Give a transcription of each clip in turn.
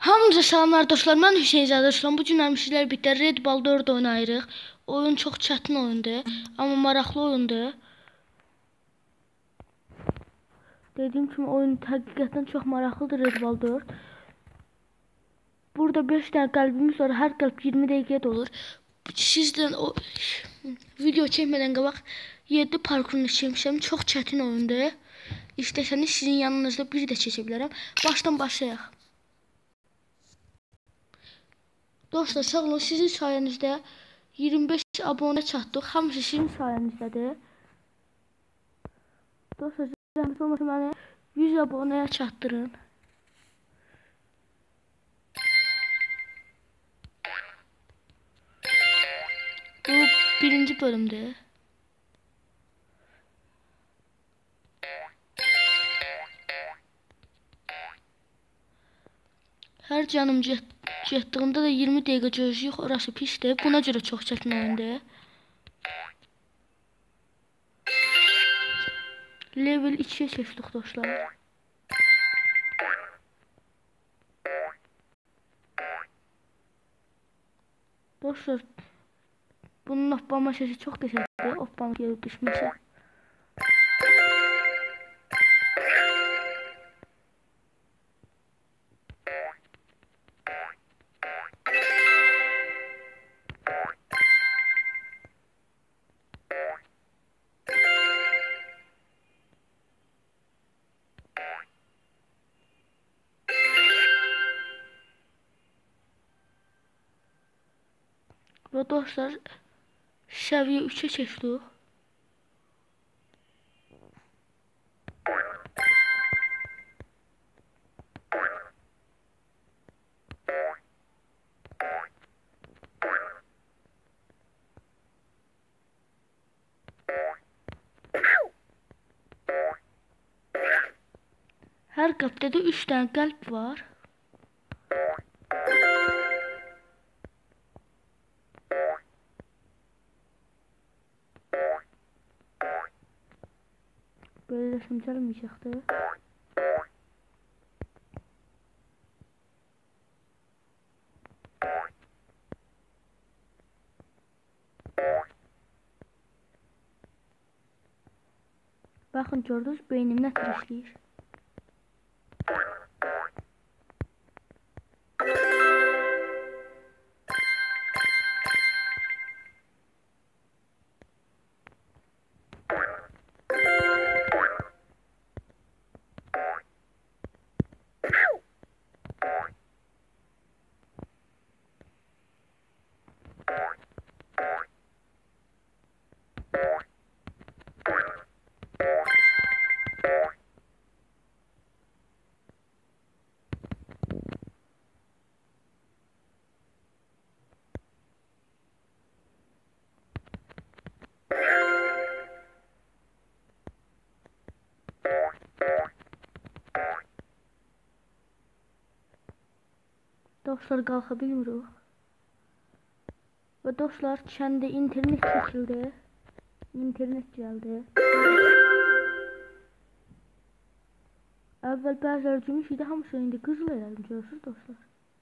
Hamınıza salamlar dostlar, mən Hüseynzadə Ruslan. Bu gün sizlər birlikdə Red Ball 4 oynayırıq. Oyun çox çətin oyundur, amma maraqlı oyundur. Dediyim kimi oyun həqiqətən çox maraqlıdır Red Ball 4. Burada 5 dənə qəlbimiz var, hər qəlb 20 dəqiqədə olur. Sizdən o video çəkmədən qabaq 7 parkurunu çəkmişəm, çox çətin oyundur. İstəsəniz sizin yanınızda bir də çəkə bilərəm. Başdan başlayaq. Dostlar sağ olun, sizin sayenizdə 25 abone çatdıq. Hamısı sizin sayenizdədir. Dostlar zəhmət olmasa məni 100 aboneye çatdırın. Bu birinci bölümdür. Hər canım getdiyimdə də 20 dəqiqə gözləyik, orası pisdir. Buna görə çox çətin oyundur. Level 2'ye keçdik dostlar. Dostlar, bunun hoppanma sesi çox qəşəngdir. Hoppanma yeri düşməsə. Ve dostlar, seviye 3'e keçdik. Her qəlbdə də 3 dənə qəlb var. Böyle resim gəlməyəcəkdi. Baxın, gördünüz, beynim nə tər işləyir. Dostlar, qalxa bilmirik. Və dostlar, kəndə internet çəkildi. İnternet gəldi. Əvvəl bəziləri gümüş idi, hamısı indi qızıl elədim, görürsünüz dostlar.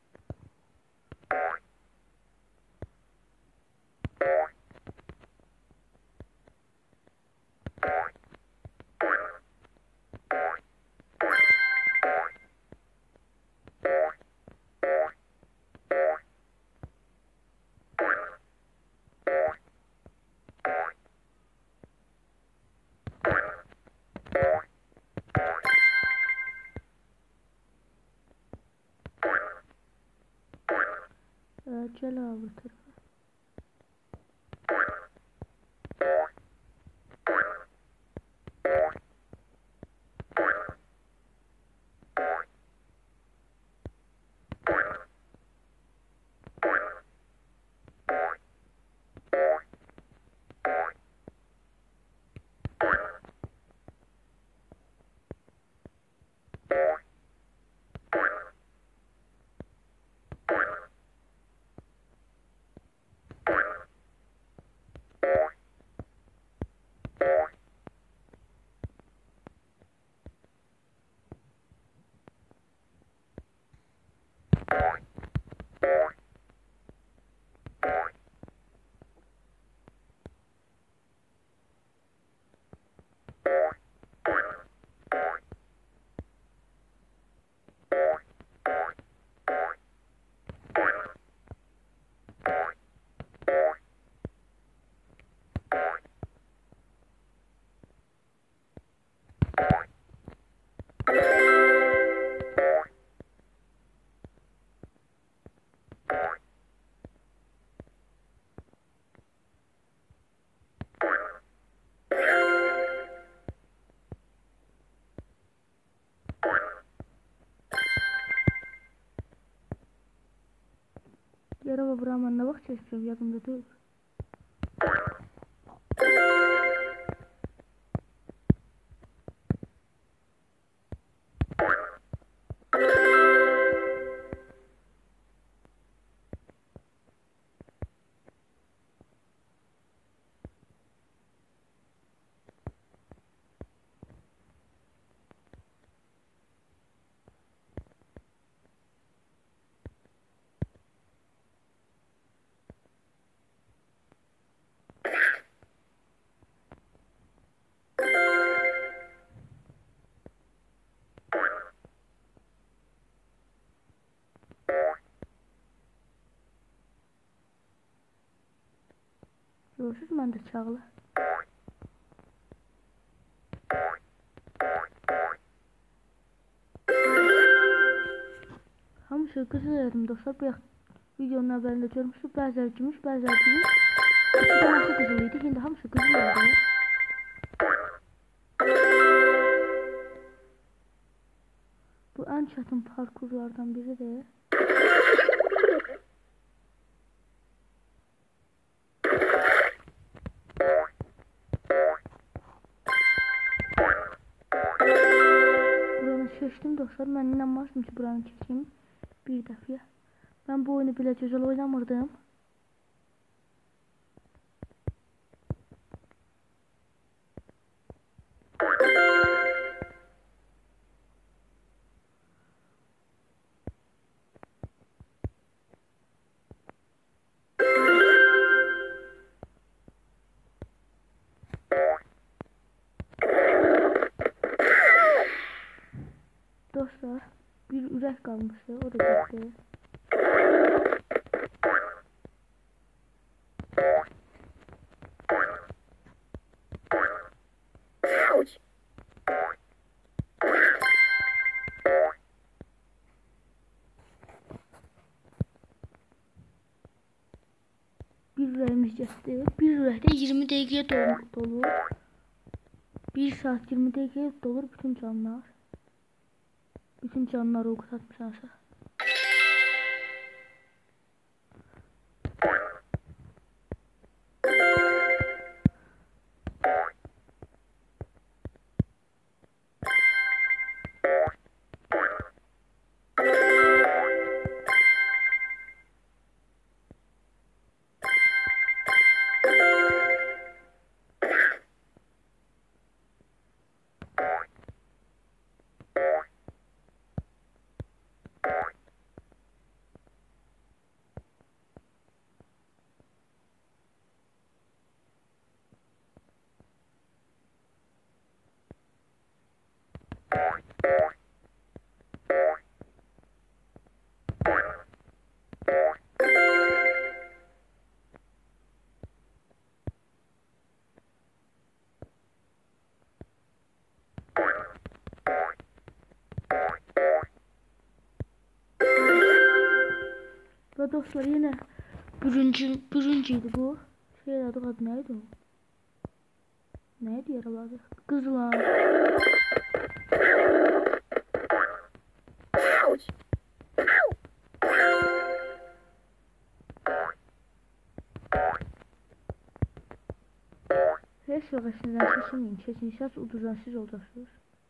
Gel abi bu tarafa. Yarava buram ben ne vaxt çəkəcəm yadımda deyil. Görürsünüz mən də çağla. Hamısı qızıl elədim dostlar. Bu videonun əvvəlində görmüşsünüz. Bəziləri gümüş, bəziləri gümüş. İki tanesi qızıl idi. Şimdi hamısı qızıl oldu. Bu ən çətin parkurlardan biridir. Keçdim dostlar. Mən inanmazdım ki buranı keçeyim bir dəfə. Ben bu oyunu belə gözəl oynamırdım. Dostlar bir ürək qalmışdı, o da getdi. Bir ürəyimiz getdi. Bir ürəkdə 20 dəqiqəyə dolur. 1 saat 20 dəqiqəyə dolur bütün canlar. Bütün canları o atmışlarsa. Ve dostlar yine birinciydi bu. Şey adı neydi o? Neydi yaralardı? Kızılan. Heç vaxt sizdən seçilmeyin. Seçilsəz uduzan siz olacaksınız.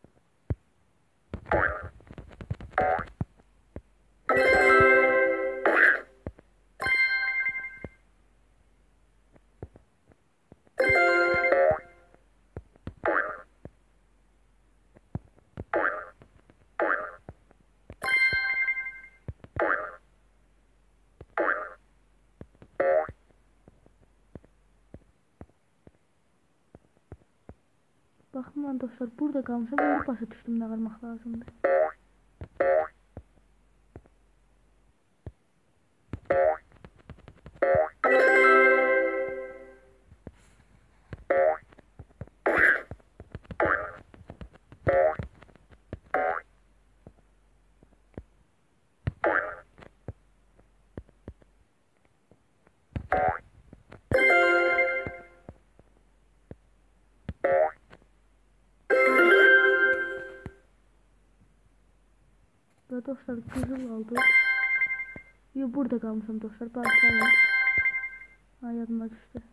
Bakın lan dostlar burada kalmışım. Ben başa düştüm ne varmak lazımdı. Dostlar kızıl aldı. Yo, burada qalmışam dostlar. Bağışlayın. Ha, yadıma düşdü.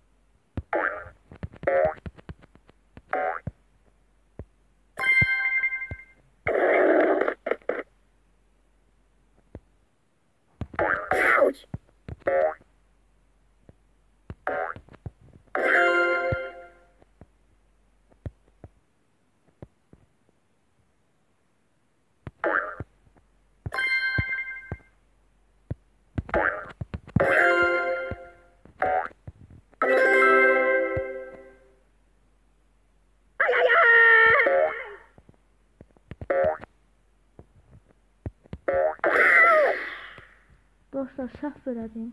Dostlar, səhv elədim.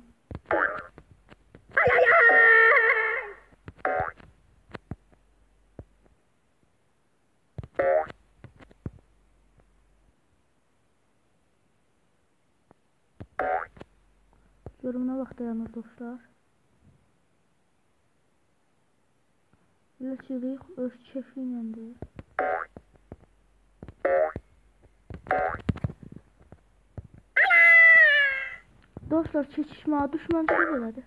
Görüm nə vaxt dayanır dostlar. Lütfülük öz keyfinlədir. Dostlar, çekişmə düşmənçilik elədi.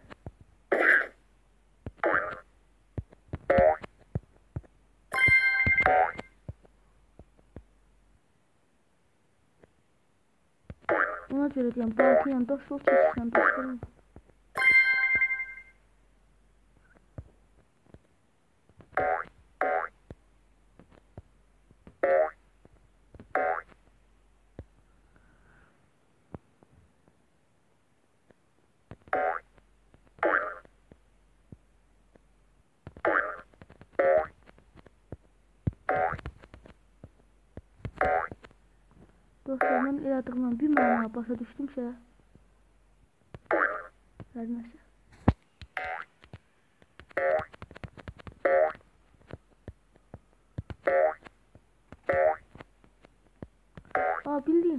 Ona görə deyəm, baltı ilə dostlar, çekişlə dostlar. Dostlar, mən elədiyimdən bir məna başa düşdümsə, verməsə. Aa, bildim.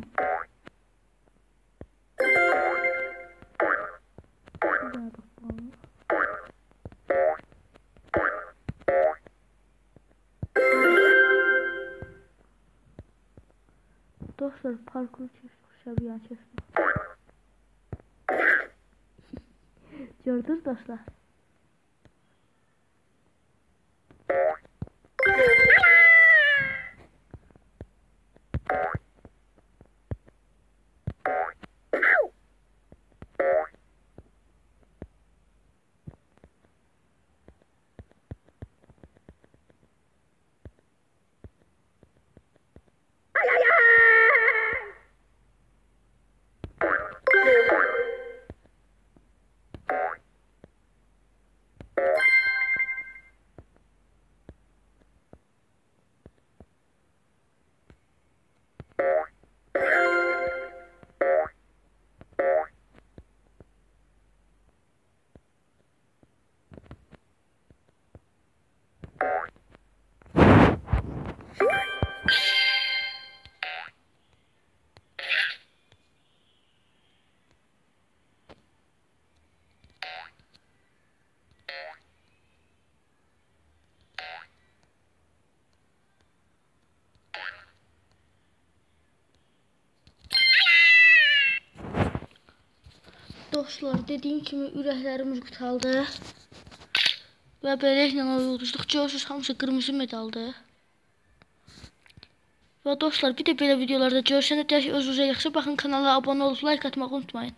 Bir dənə dostlarım. Dostlar, parkur çeşitmişəm, yan çeşitmişəm. Gördünüz dostlar. Dostlar, dediyim kimi ürəklərimiz qutaldı. Və beləliklə oyulduzduq. Görürsünüz, hamısı qırmızı medaldır. Və dostlar, bir də belə videolarda görürsənə deyək, özünüzə yaxşı baxın, kanala abunə olub like atmağı unutmayın.